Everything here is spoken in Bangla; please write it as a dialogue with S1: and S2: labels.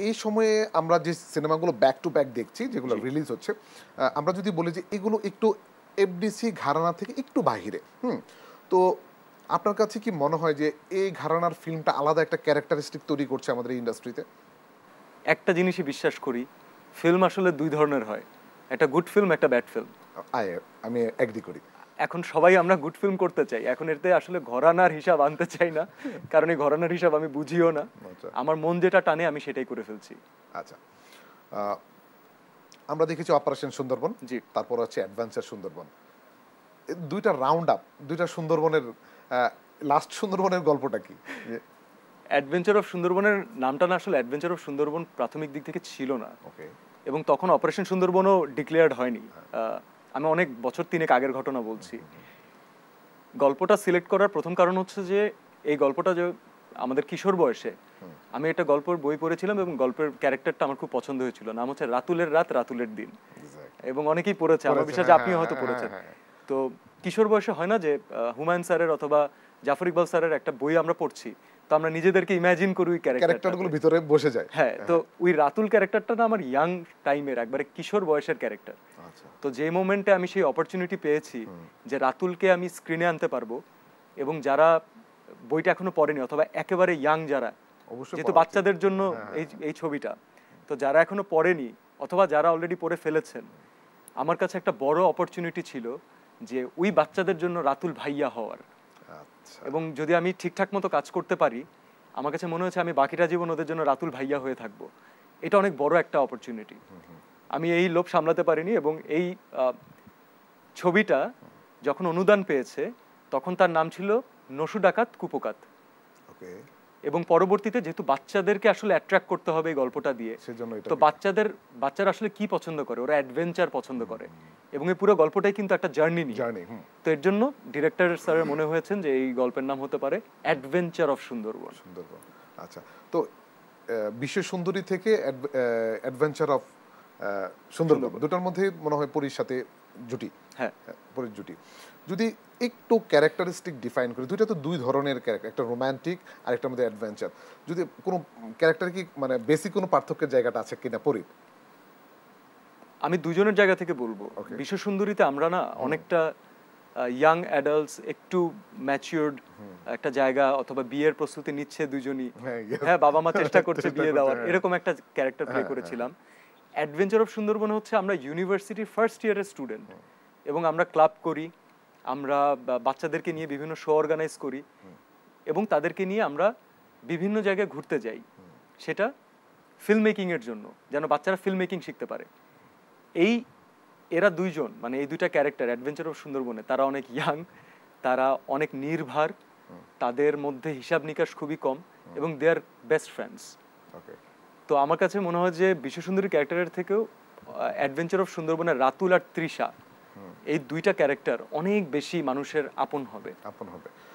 S1: এই সময়ে আমরা যে সিনেমাগুলো ব্যাক টু ব্যাক দেখছি যেগুলো রিলিজ হচ্ছে, আমরা যদি বলি যে এগুলো একটু এফডিসি ঘরানা থেকে একটু বাহিরে, তো আপনার কাছে কি মনে হয় যে এই ঘরানার ফিল্মটা আলাদা একটা ক্যারেক্টারিস্টিক তৈরি করছে আমাদের ইন্ডাস্ট্রিতে?
S2: একটা জিনিসই বিশ্বাস করি, ফিল্ম আসলে দুই ধরনের হয়, একটা গুড ফিল্ম, একটা ব্যাড ফিল্ম।
S1: আমি এগ্রি করি।
S2: এখন সবাই আমরা গুড ফিল্ম করতে চাই, এখন এতে আসলে ঘরানার হিসাব আনতে চাই না, কারণ এই ঘরানার হিসাব আমি বুঝিও না। আমার মন যেটা টানে আমি সেটাই করে ফেলছি।
S1: আচ্ছা, আমরা দেখেছি অপারেশন সুন্দরবন,
S2: জি,
S1: তারপর হচ্ছে অ্যাডভেঞ্চার সুন্দরবন, দুইটা রাউন্ড আপ, দুইটা সুন্দরবনের লাস্ট সুন্দরবনের গল্পটা কি?
S2: অ্যাডভেঞ্চার অফ সুন্দরবনের নামটা না আসলে অ্যাডভেঞ্চার অফ সুন্দরবন প্রাথমিক দিক থেকে ছিল না, এবং তখন অপারেশন সুন্দরবনও ডিক্লেয়ার্ড হয়নি। আমি অনেক বছর 3 আগের ঘটনা বলছি। গল্পটা সিলেক্ট করার প্রথম কারণ হচ্ছে যে এই গল্পটা যে আমাদের কিশোর বয়সে আমি একটা গল্পের বই পড়েছিলাম এবং গল্পের ক্যারেক্টারটা আমার খুব পছন্দ হয়েছিল। নাম হচ্ছে রাতুলের রাত রাতুলের দিন, এবং অনেকেই পড়েছে, আমার বিশ্বাস আপনিও হয়তো পড়েছেন। তো কিশোর বয়সে হয় না যে হুমায়ুন স্যারের অথবা জাফর ইকবাল স্যারের একটা বই আমরা পড়ছি, তো আমরা নিজেদেরকে ইমাজিন করি ওই ক্যারেক্টারগুলো
S1: ভিতরে বসে যায়।
S2: হ্যাঁ, তো ওই রাতুল ক্যারেক্টারটা না আমার ইয়াং টাইমের একবারে কিশোর বয়সের ক্যারেক্টার। তো যে মোমেন্টে আমি সেই অপরচুনিটি পেয়েছি যে রাতুলকে আমি স্ক্রিনে আনতে পারবো, এবং যারা বইটা এখনো পড়েনি অথবা একেবারে ইয়াং যারা, যেহেতু বাচ্চাদের জন্য এই ছবিটা, তো যারা এখনো পড়েনি অথবা যারা অলরেডি পড়ে ফেলেছেন, আমার কাছে একটা বড় অপরচুনিটি ছিল যে ওই বাচ্চাদের জন্য রাতুল ভাইয়া হওয়ার। এবং যদি আমি ঠিকঠাক মতো কাজ করতে পারি, আমার কাছে মনে হচ্ছে আমি বাকিটা জীবন ওদের জন্য রাতুল ভাইয়া হয়ে থাকবো। এটা অনেক বড় একটা অপরচুনিটি। আমি এই লোভ সামলাতে পারিনি, এবং এই ছবিটা যখন অনুদান পেয়েছে তখন তার নাম ছিল নসু ডাকাত কুপোকাত। এবং পরবর্তীতে যেহেতু বাচ্চাদেরকে আসলে অ্যাট্রাক্ট করতে হবে এই গল্পটা দিয়ে, তো বাচ্চারা আসলে কি পছন্দ করে, ওরা অ্যাডভেঞ্চার পছন্দ করে, এবং এই পুরো গল্পটাই কিন্তু একটা জার্নি নিয়ে। তো এর জন্য ডিরেক্টর স্যারের মনে হয়েছেন যে এই গল্পের নাম হতে পারে অ্যাডভেঞ্চার অফ সুন্দরবন।
S1: আচ্ছা, তো বিশ্ব সুন্দরী থেকে অ্যাডভেঞ্চার অফ সুন্দরবন, দুটার মধ্যে মনে হয় পরীর সাথে জুটি।
S2: হ্যাঁ,
S1: পরীর জুটি। যদি একটু ক্যারেক্টারিস্টিক ডিফাইন করি, দুইটা তো দুই ধরনের ক্যারেক্টার, একটা রোমান্টিক আর একটার মধ্যে অ্যাডভেঞ্চার, যদি কোনো ক্যারেক্টার কি মানে বেসিক কোনো পার্থক্যের জায়গাটা আছে কিনা পরীর?
S2: আমি দুজনের জায়গা থেকে বলবো। বিশ্ব সুন্দরীতে আমরা না অনেকটা ইয়াং অ্যাডাল্টস, একটু ম্যাচিউরড একটা জায়গা, অথবা বিয়ের প্রস্তুতি নিচ্ছে দুজনই, হ্যাঁ বাবা মা চেষ্টা করছে বিয়ে দেওয়ার, এরকম একটা ক্যারেক্টার প্লে করেছিলাম। অ্যাডভেঞ্চার অফ সুন্দরবন হচ্ছে আমরা ইউনিভার্সিটির ফার্স্ট ইয়ারের স্টুডেন্ট, এবং আমরা ক্লাব করি, আমরা বাচ্চাদেরকে নিয়ে বিভিন্ন শো অর্গানাইজ করি, এবং তাদেরকে নিয়ে আমরা বিভিন্ন জায়গায় ঘুরতে যাই, সেটা ফিল্ম মেকিংয়ের জন্য, যেন বাচ্চারা ফিল্ম মেকিং শিখতে পারে। এরা দুইজন, মানে এই দুইটা ক্যারেক্টার অ্যাডভেঞ্চার অফ সুন্দরবনে, তারা অনেক ইয়াং, তারা অনেক নির্ভার, তাদের মধ্যে হিসাব নিকাশ খুবই কম, এবং দে আর বেস্ট ফ্রেন্ডস। তো আমার কাছে মনে হয় যে বিশ্ব সুন্দরী ক্যারেক্টারের থেকেও অ্যাডভেঞ্চার অফ সুন্দরবনের রাতুল আর তৃষা, এই দুইটা ক্যারেক্টার অনেক বেশি মানুষের আপন হবে।